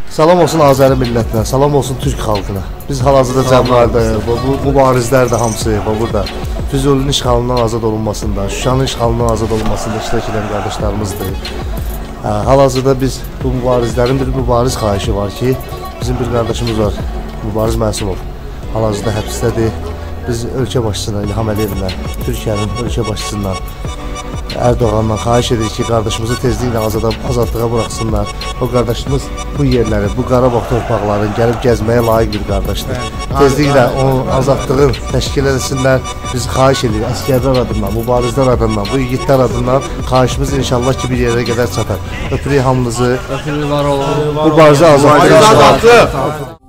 Salam olsun Azəri millətinə, salam olsun Türk xalqına. Biz hal-hazırda cəbhədəyik. Bu mübarizlər də hamısı burada Füzulinin işğalından azad olunmasında, Şuşanın işğalından azad olunmasında iştirak edən qardaşlarımızdır. Hal-hazırda biz bu mübarizlərin bir mübariz xahişi var ki, bizim bir qardaşımız var, Mübariz Məsumov. Hal-hazırda həbsdədir. Biz ölkə başçısına İlham Əliyevlə, Türkiyənin ölkə başçısından Erdoğan'dan xahiş edirik ki, qardaşımızı tezliklə azadlığa buraxsınlar. O qardaşımız bu yerləri, bu Qarabağ torpaqlarını gəlib gəzməyə layiq bir qardaşdır. Tezliklə onun azadlığını təşkil etsinlər. Biz xahiş edirik, əskərlər adından, mübarizlər adından, bu yiğitlər adından xahişimiz inşallah ki, bir yerə qədər çatar. Öpürük hamınızı, mübarizə azadlığı.